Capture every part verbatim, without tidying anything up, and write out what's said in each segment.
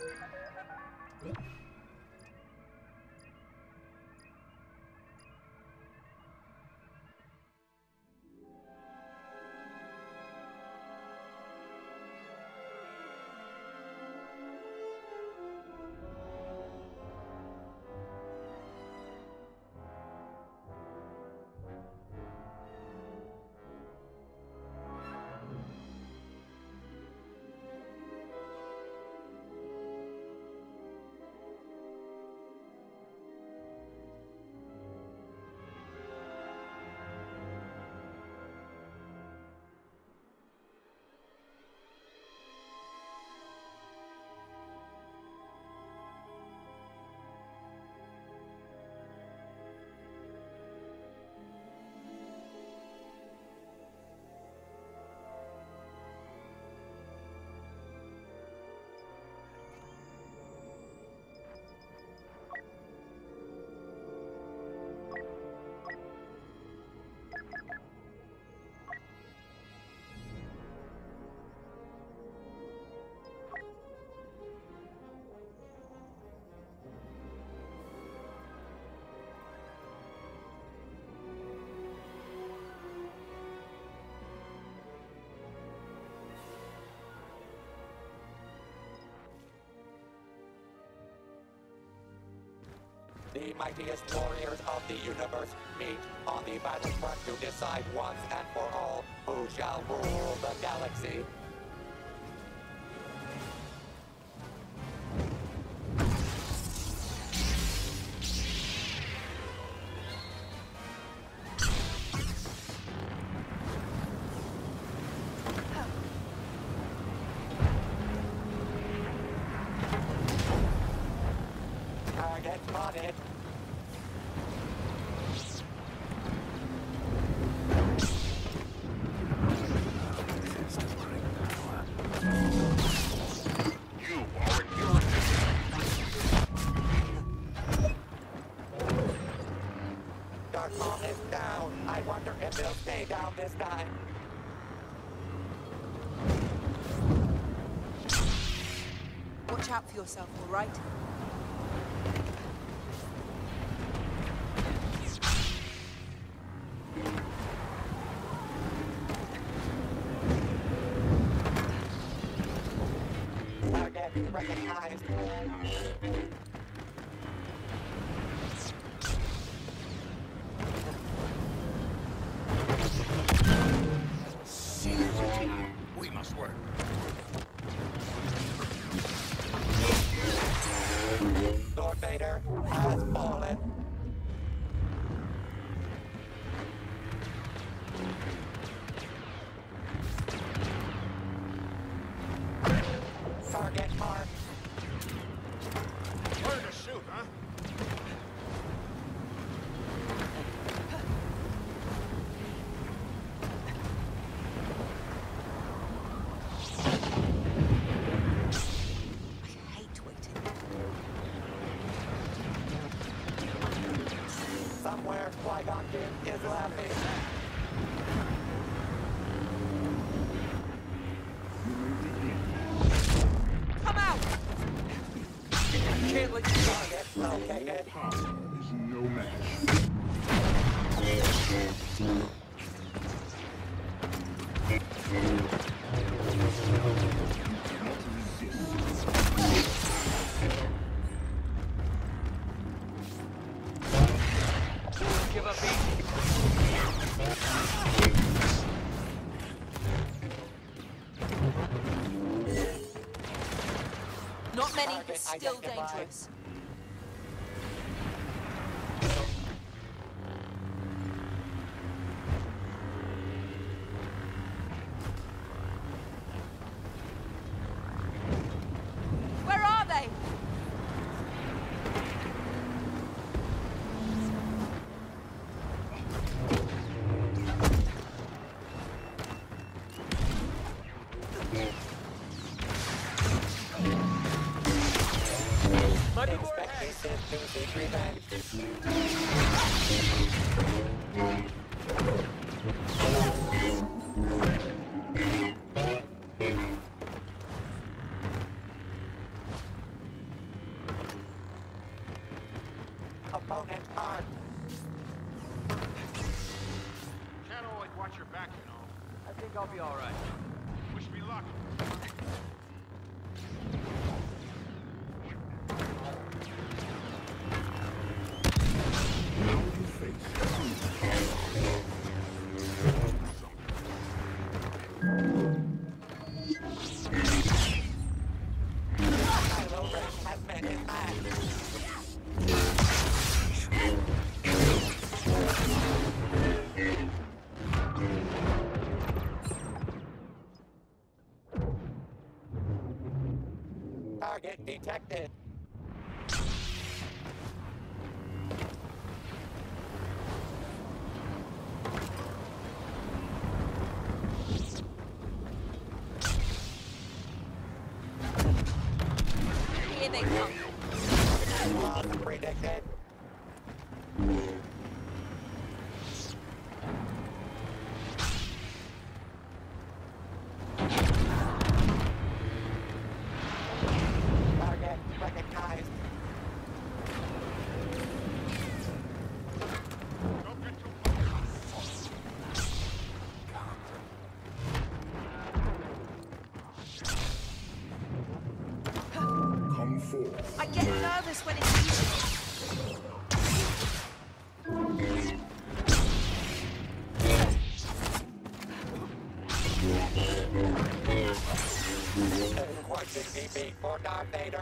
The mightiest warriors of the universe meet on the battlefront to decide once and for all who shall rule the galaxy. Target spotted. Darkmaw is down. I wonder if they'll stay down this time. Watch out for yourself, all right? Target recognized. We must work. Lord Vader has fallen. Target marked. Where to shoot, huh? I hate waiting. Somewhere Qui-Gon Jinn is laughing. Come out! Can't let you target located. Power is no match. Give up easy. Not many, Target but still identified. dangerous. Where are they? Expect me to seek revenge. Opponent armed. Can't always watch your back, you know. I think I'll be all right. Wish me luck. Kylo Ren has met his match. Target detected. Here they come. Loss predicted. Target recognized. Don't get too close. Come forth. I get nervous when it's easy. Quite the defeat for Darth Vader.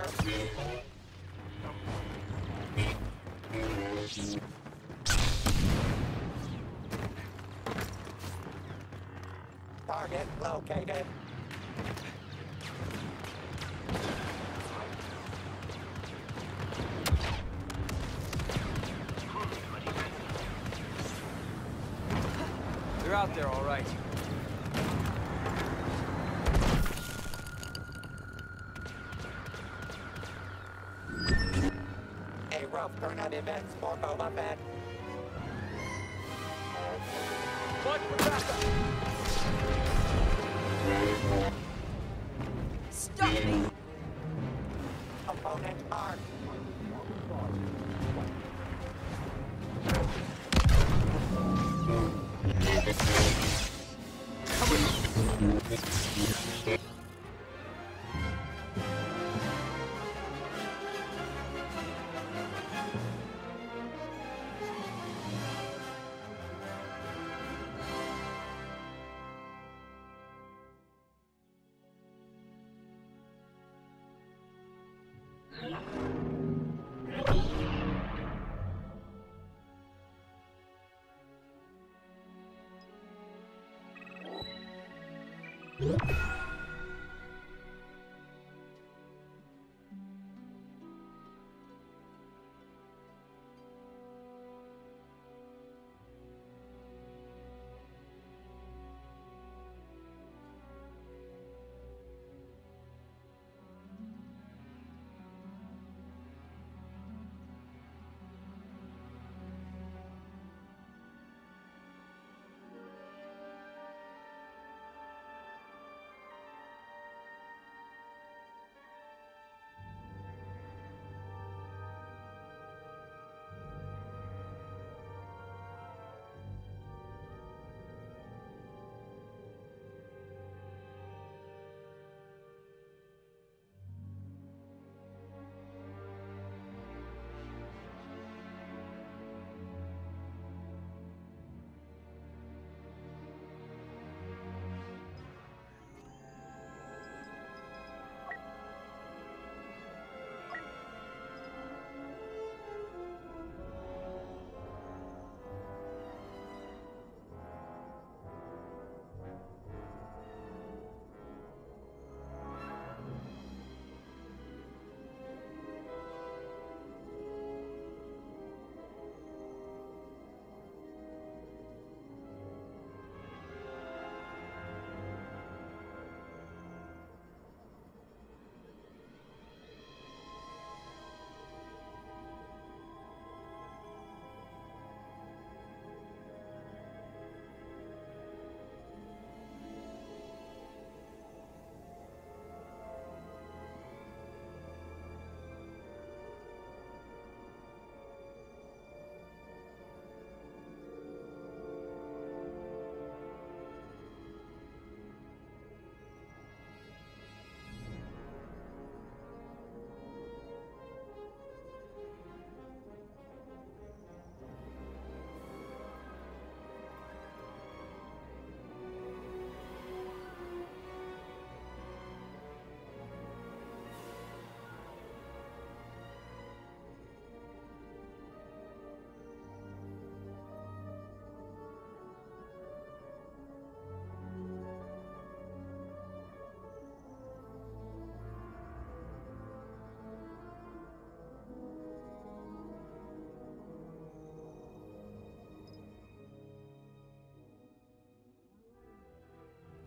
Target located. They're out there, all right. A rough turn of events for Boba Fett. Watch for backup! Stop me! Opponent armed.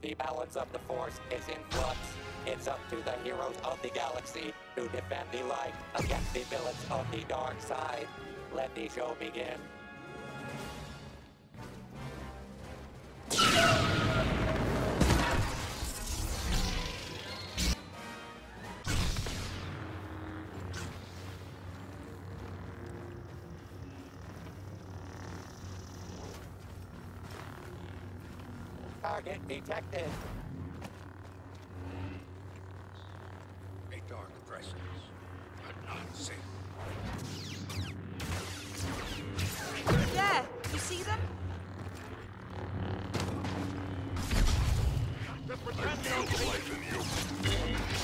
The balance of the Force is in flux. It's up to the heroes of the galaxy to defend the light against the villains of the dark side. Let the show begin. Target detected. A dark presence, but not safe. There! You see them? The pretender The life in you.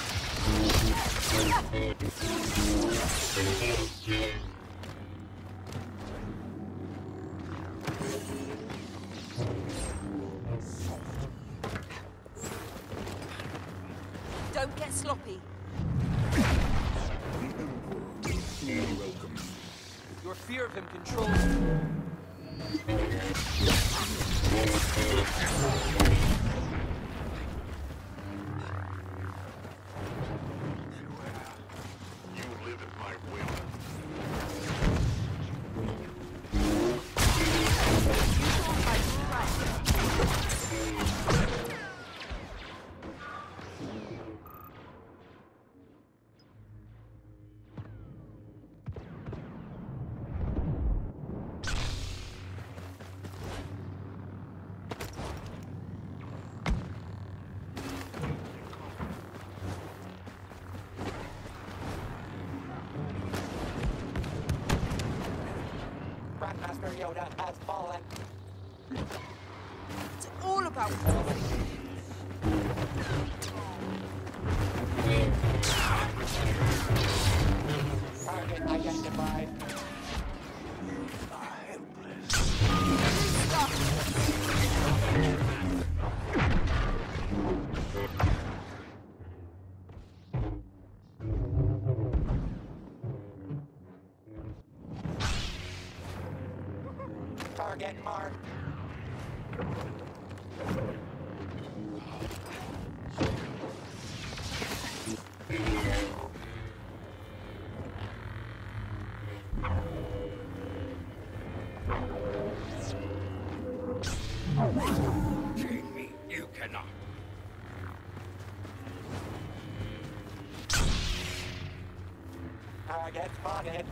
Don't get sloppy. Welcome. Your fear of him controls you. You live at my will. Grandmaster Yoda has fallen. It's all about coffee. Target identified. Target marked. Chain me, you cannot. Target spotted.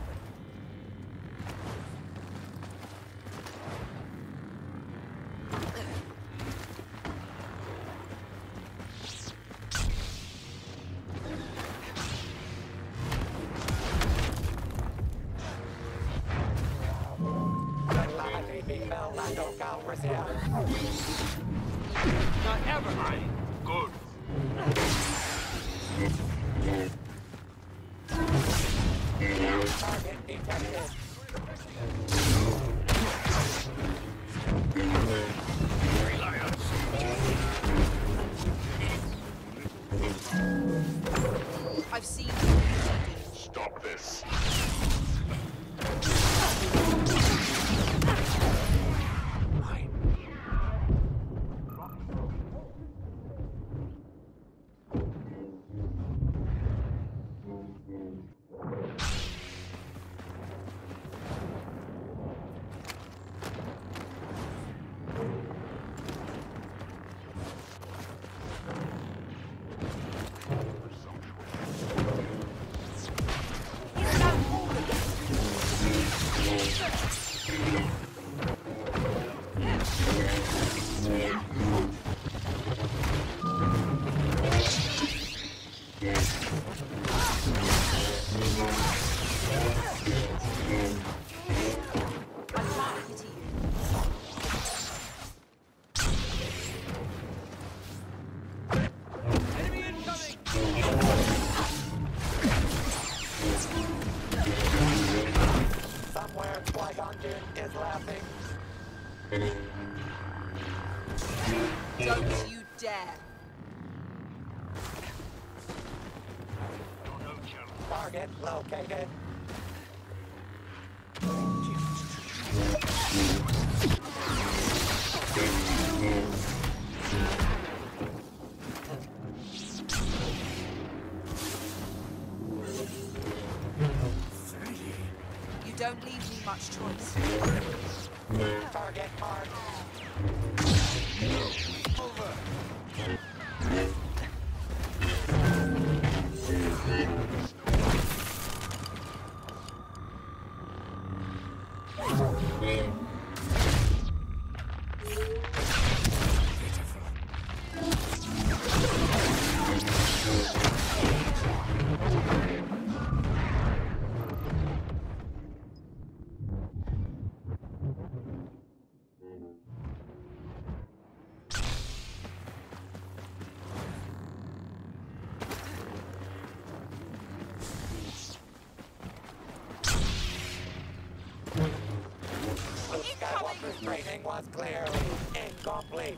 Befell Lando Calrissian. Not ever. Good. Target detected. I've seen you. Stop this. Enemy incoming! Somewhere Qui-Gon Jinn is laughing. Don't you dare. No challenge. Target located. don't leave me much choice. Target marked. Over. Skywalker's training was clearly incomplete.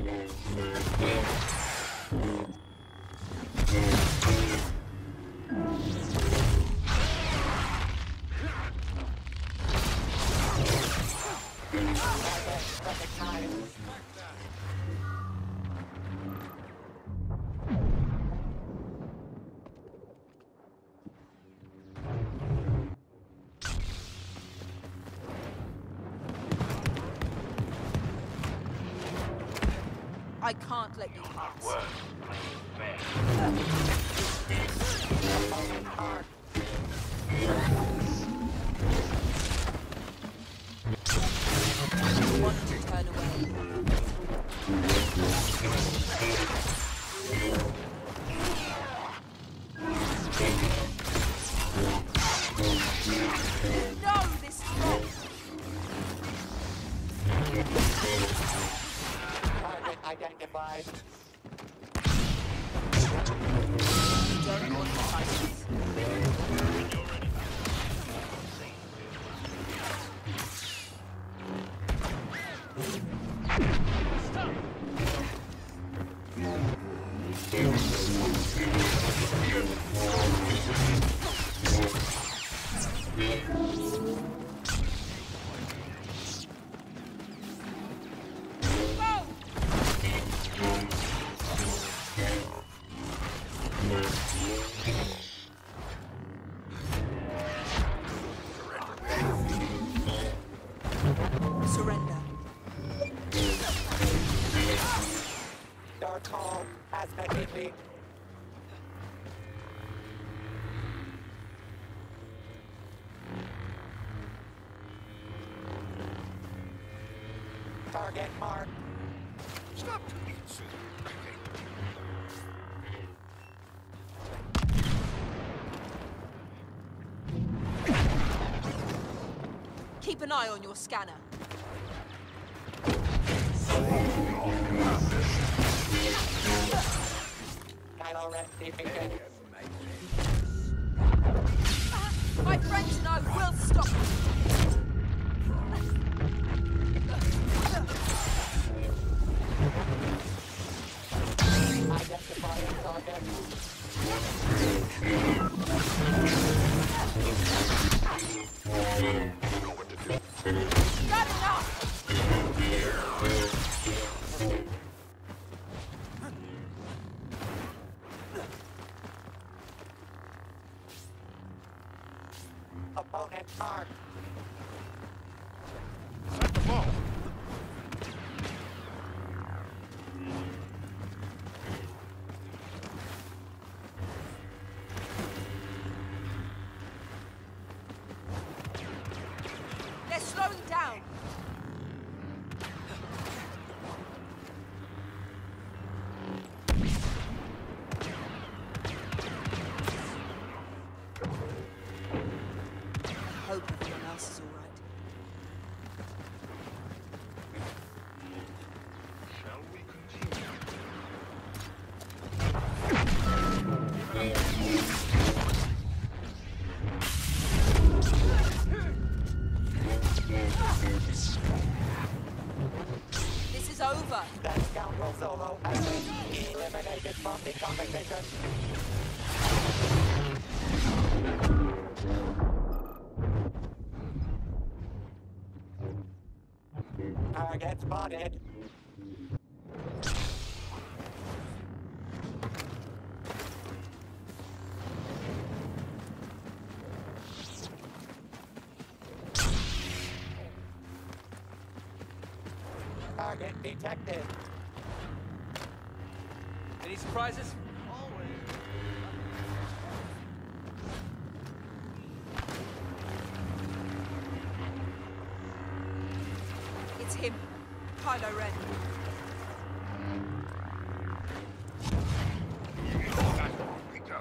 Target recognized. I can't let you pass. Work. Playing fair. Opponent marked. I want to turn away. No, this is wrong. Target identified. You don't want to fight this. Go! Surrender. Dark Hall has been defeated. Target marked. Stop being silly. Keep an eye on your scanner. Kylo Ren defeated. My friends and I will stop you. Identifying target. Not enough! Opponent marked. Set the ball. They're slowing down. I hope everyone else is all right. Shall we continue? This is over. That scoundrel Solo has been eliminated from the competition. Target spotted. Target detected. Any surprises? It's him. Kylo Ren. That's all we go.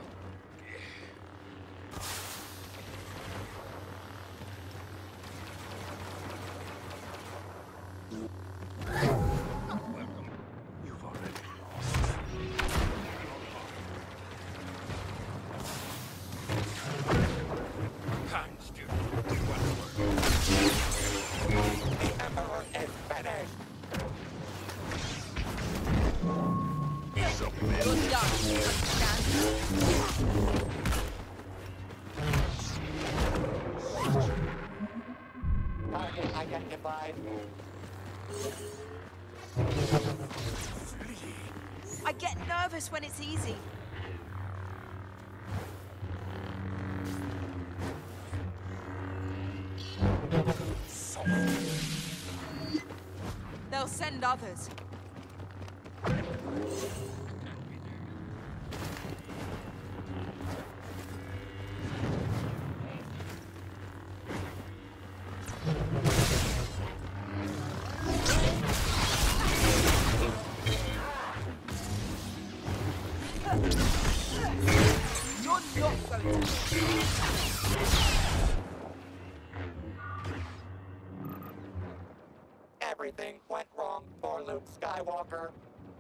Welcome. You've already lost. Kind student, do what The Emperor is finished. You're done. Understand? Target identified. I get nervous when it's easy. They'll send others. You're not going to. Everything went wrong for Luke Skywalker.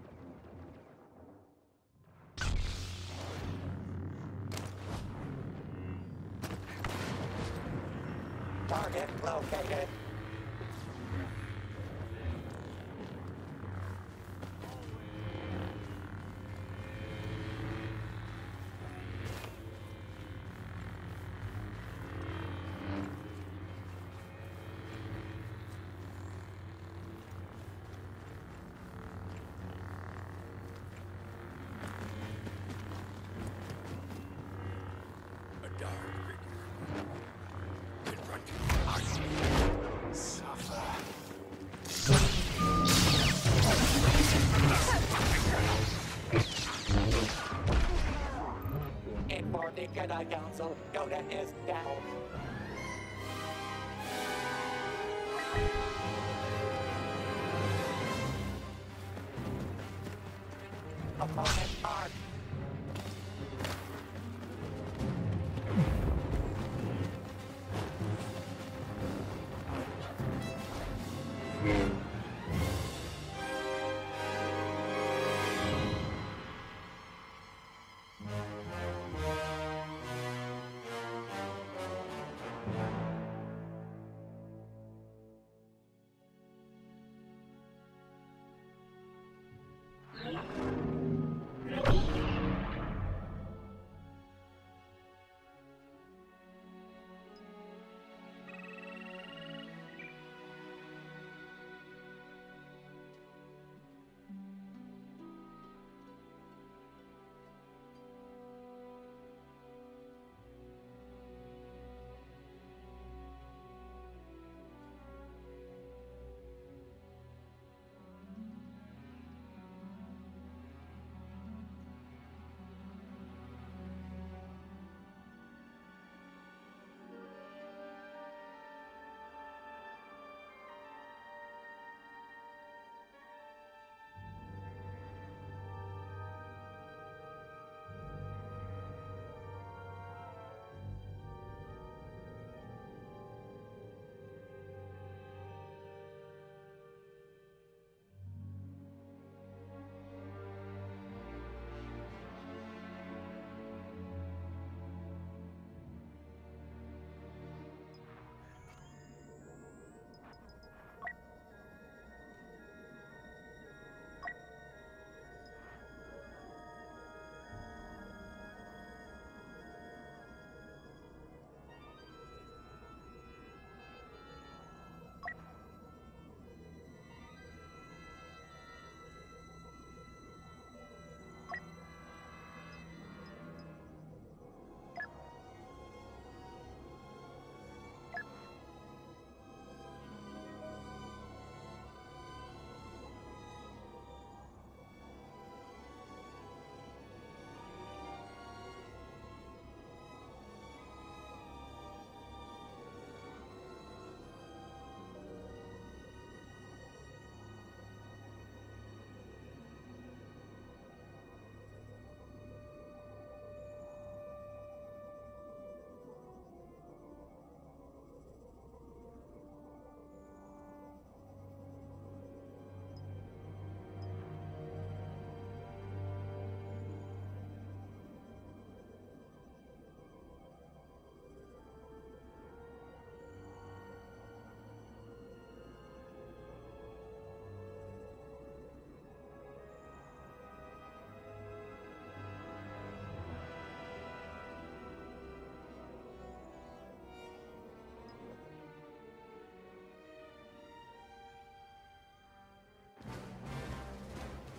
Target located. A dark figure. Confronting us. Suffer. In for the Jedi Council, Yoda is down. Opponent marked.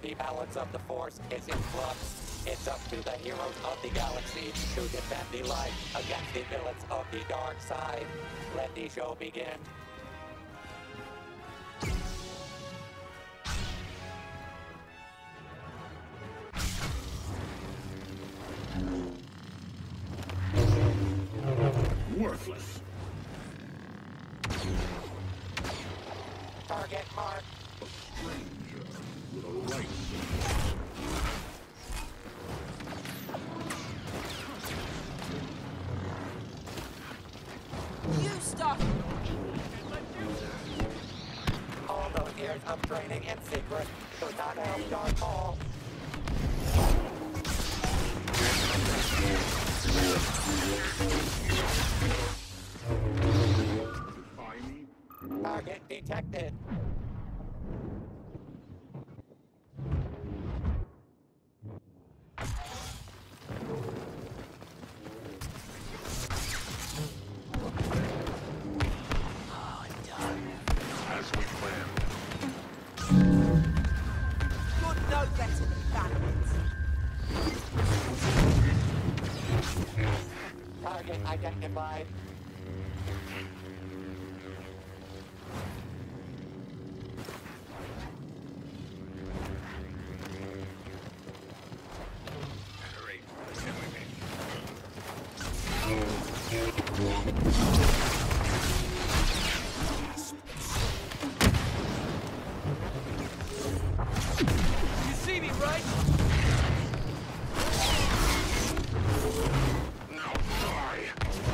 The balance of the force is in flux. It's up to the heroes of the galaxy to defend the light against the villains of the dark side. Let the show begin. Worthless. Target marked. Stranger with a right. You stop! All those years of training in secret do not help Darth Maul. Defy me? Target detected. As we planned. You're no better than bandits. Target identified. Great. Can we make You see me, right? Now die!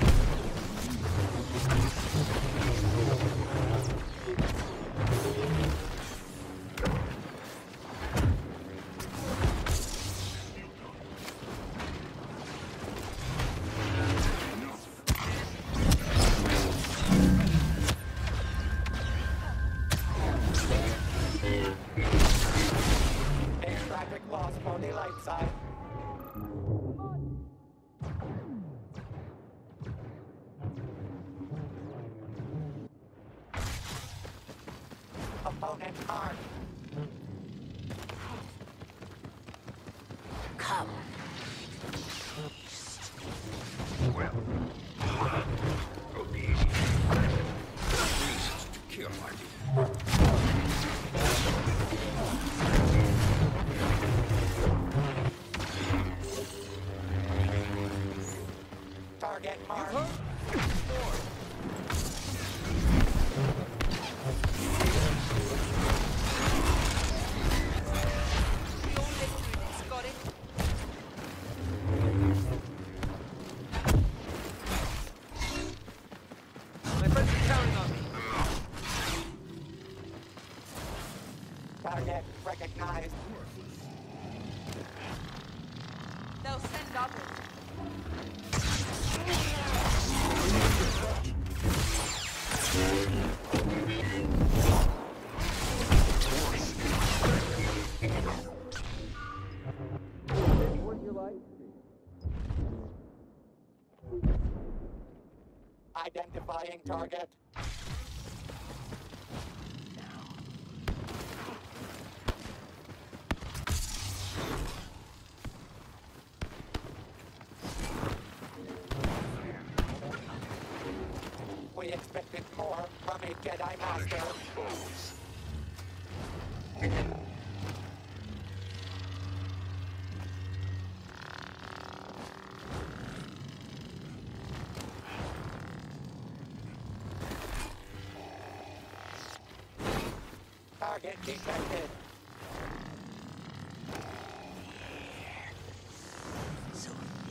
A tragic loss for the light side. Opponent armed. Come. Well, will be easy. Reasons to kill my people. Target marked. We all live through this, got it? My friends are counting on me. Target recognized. They'll send others. Would you like? Identifying target. We expected more from a Jedi Master. Target detected. So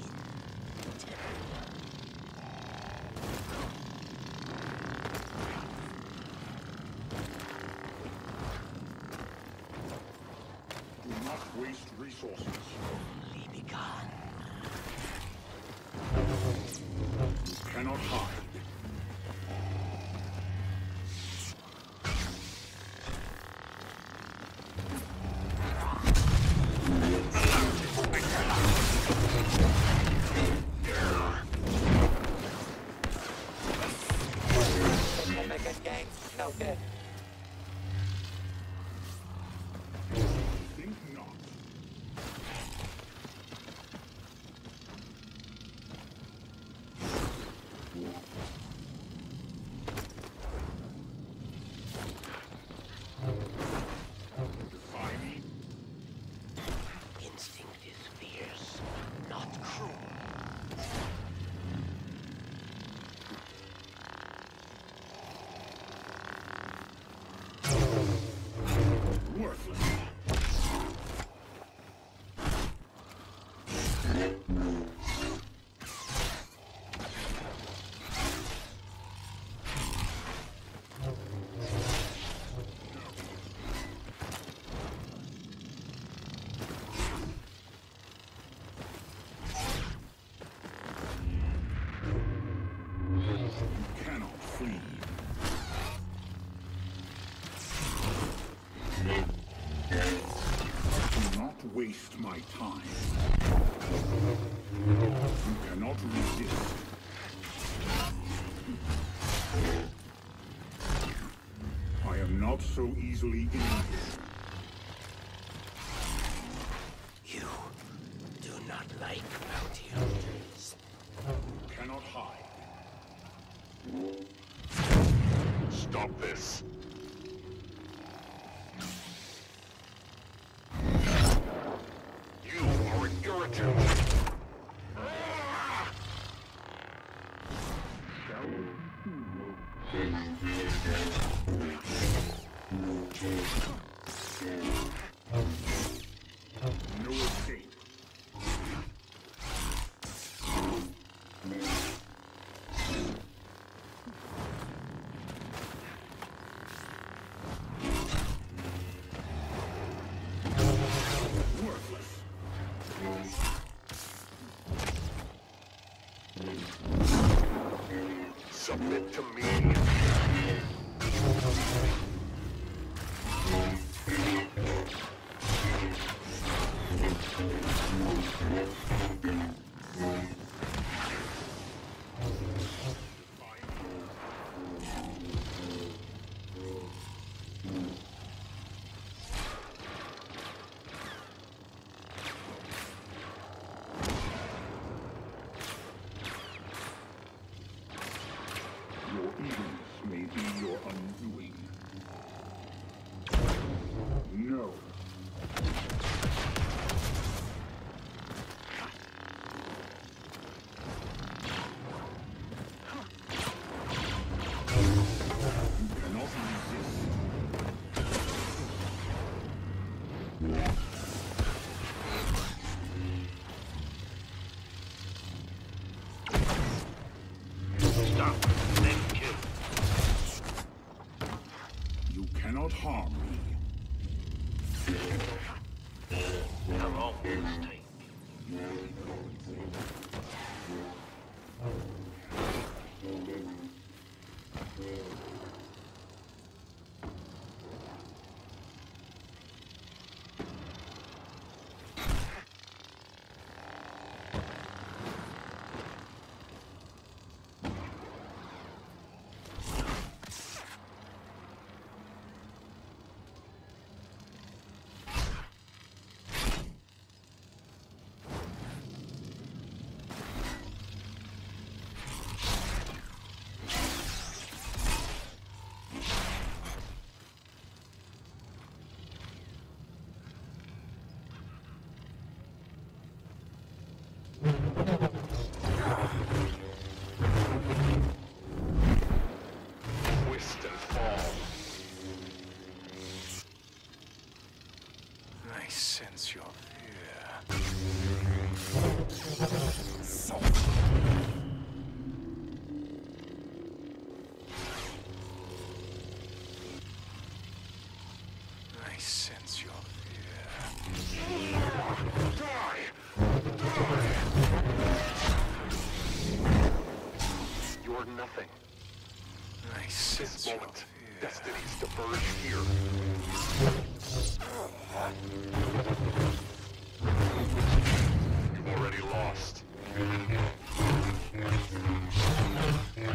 Do not waste resources. be gone. You cannot hide. Significant gains noted. Think flee. Do not waste my time. You cannot resist. I am not so easily injured. You do not like bounty hunters. You cannot hide. Stop this. You are an irritant. No escape. Worthless. Submit to me. Your eagerness may be your undoing. No. You cannot resist. Stop. Then kill. You cannot harm me. How long will this take? Twist and fall. I sense your fear. I sense your fear. You're nothing. I sense This your moment, fear. destinies diverge here. You've already lost.